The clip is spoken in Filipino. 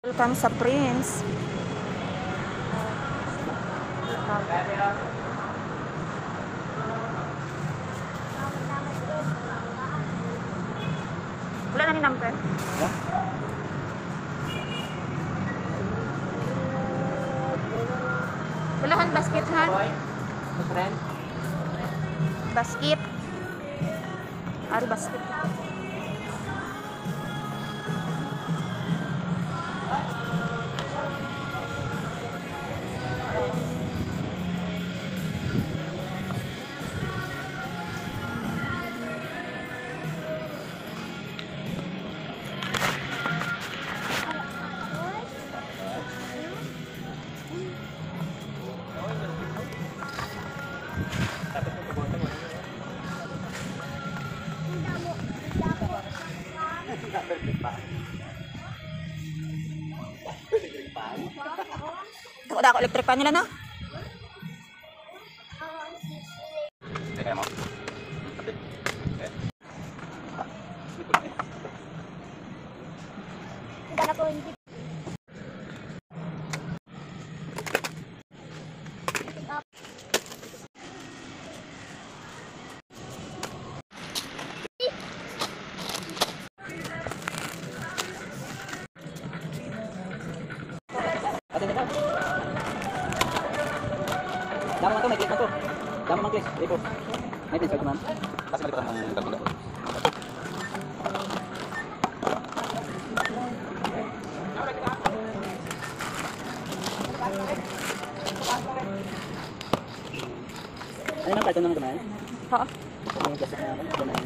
Welcome sa Prince. Wala na ni number. Walahan basket ha? Basket. Ari basket. Udah ako electric pan nila na. Dama man to, may click man to. Dama man click, dito. May din sa man. Kasi malipatan ng kalkula. Ano nang karton naman kumain? Ha? Ano yung kasi naman?